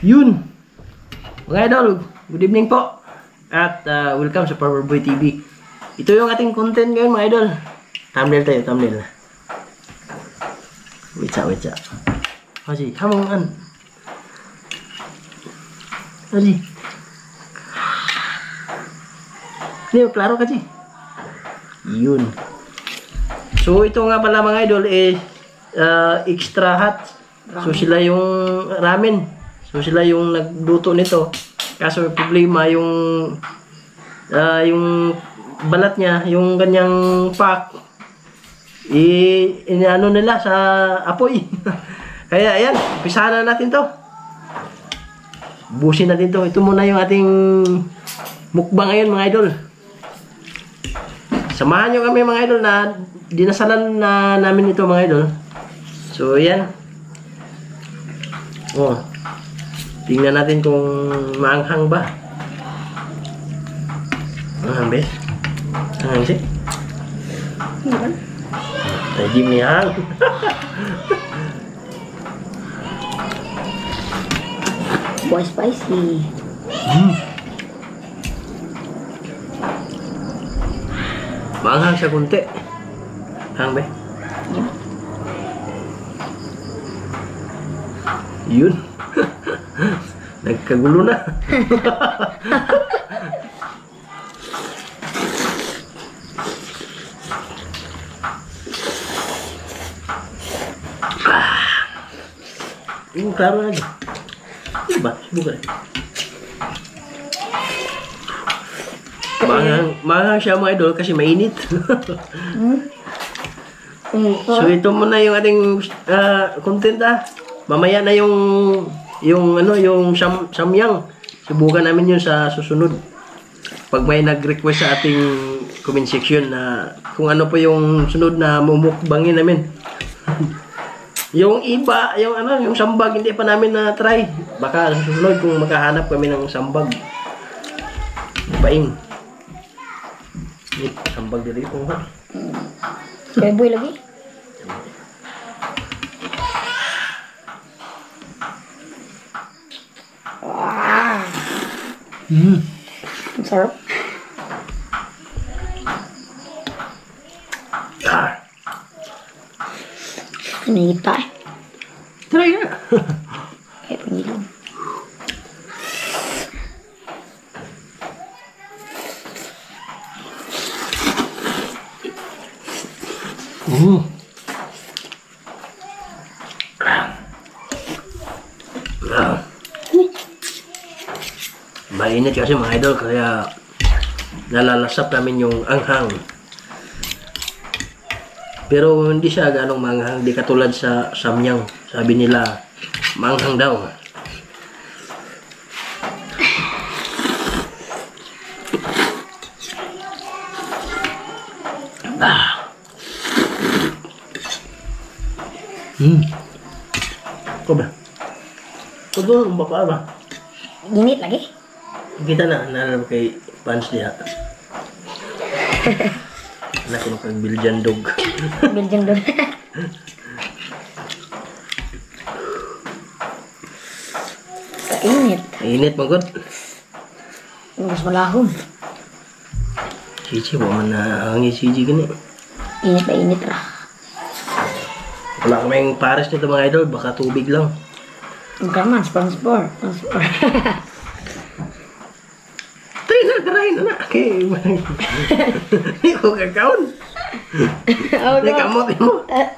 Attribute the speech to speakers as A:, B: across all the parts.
A: Yun! Mga idol, good evening po. At welcome sa Powerboy TV. Ito yung ating content ngayon mga idol. Thumbnail tayo, thumbnail. Wait sa. Haji, come on. Haji. Ini klaro ka, Ji? Yun. So, ito nga pala mga idol is extra hot. So, sila yung ramen. So, sila yung nagluto nito. Kaso may problema yung balat niya, yung kanyang pack, inaano nila sa apoy. Kaya, ayan, umpisahan na natin to. Busin natin to. Ito muna yung ating mukbang ngayon mga idol. Samahan nyo kami mga idol na dinasalan na namin ito mga idol. So, ayan. Oh. Tingnan natin kung maanghang ba. Maanghang ba? Maanghang siya? Tajim ni hang.
B: Boy spicy.
A: Maanghang siya kunti. Hang ba? Yun. Nagkagulo na. Yung klaro na dyan. Diba? Subukan. Maanghang siya mga idol kasi mainit. So ito muna yung ating content Mamaya na yung samyang. Subukan namin yun sa susunod. Pag may nag-request sa ating comment section na kung ano po yung sunod na mumukbangin namin. Yung iba, yung sambag hindi pa namin na try. Baka sa susunod kung makahanap kami ng sambag. Ibaing. Sambag dito kung ha.
B: Kaya boy lagi? Ang sarap. Pinigit pa eh.
A: Try na.
B: Kaya pingilan.
A: Mainit kasi mga idol kaya nalalasap namin yung anghang. Pero hindi siya ganong manghang, di katulad sa samyang. Sabi nila manghang daw. Ko ba? Ko doon baka ba?
B: Ginit lagi?
A: Kita na kay Pans diha. Anak ko kang Belgian dog.
B: Belgian dog. Kainit.
A: Init magod.
B: Mas malahom.
A: Siji mo man na hangi siji gani.
B: Init na init ra.
A: Wala kaming pares nito mga idol, baka tubig lang.
B: Magkaman, sponsor.
A: Karain na. Okay. Hindi ko kakaon. Hindi kamot mo.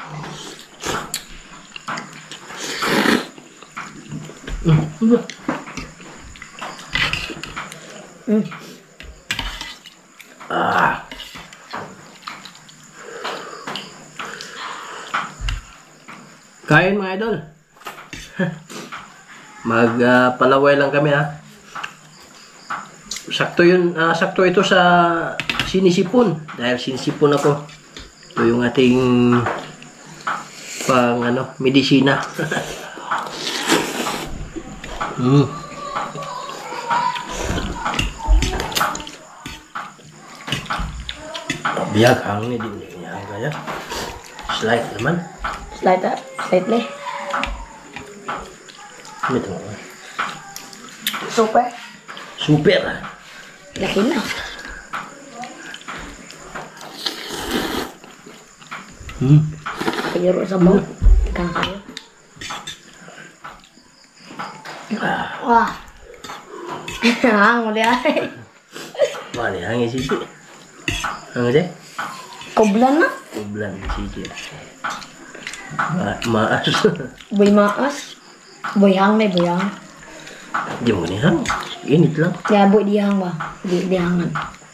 A: Kain mga idol. Magpalaway lang kami Sakto yun, sakto ito sa sinisipon. Dahil sinisipon ako. Ito yung ating pang medisina. Biyag ang din niya kaya. Slide naman.
B: Slightly.
A: Ito.
B: Super.
A: Super.
B: Laki na. Kayro sa bawang. Ikan kayo. Wah. Muli ay.
A: Mali, hangin sisi. Hangin deh.
B: Koblan na.
A: Bulan sisi. Maas.
B: Boy maas. Boyang na boyang.
A: Diyan mo ni hang. Init lang.
B: Ya boy dihang ba. Dihangan.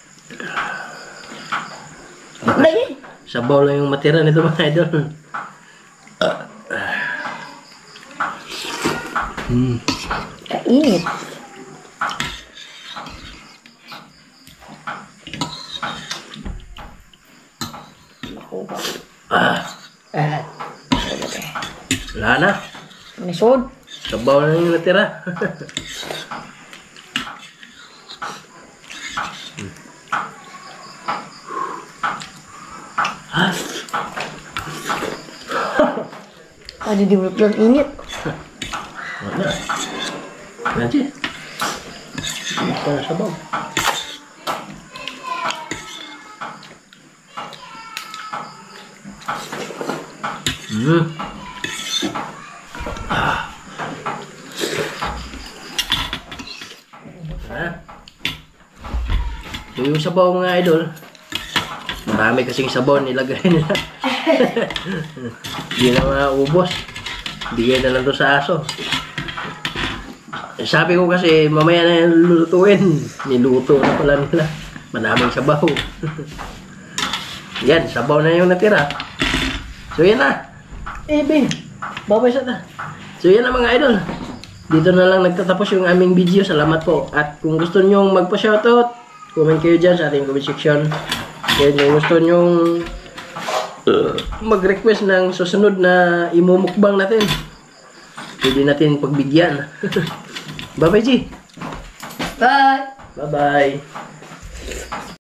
B: Dahil.
A: Sabaw lang yung matira nito mga idol.
B: Kainit.
A: Wala na.
B: Nisod.
A: Sabaw lang yung natira.
B: Ada di mulut yang init.
A: Mana? Nanti. Mana sabaw? So, yung sabaw mga idol, marami kasing sabaw nilagay nila. Hindi na maubos. Bigay na lang to sa aso. Sabi ko kasi mamaya na yung lulutuin. Niluto na pala nila. Maraming sabaw. Yan, sabaw na yung natira. So yan na. Ben, babay sa ta. So yan na mga idol. Dito na lang nagtatapos yung aming video. Salamat po. At kung gusto nyo magpa-shoutout, comment kayo dyan sa ating comment section. Kaya kung gusto nyo mag-request ng susunod na imumukbang natin, pwede natin pagbigyan. Bye bye G.
B: Bye.
A: Bye bye.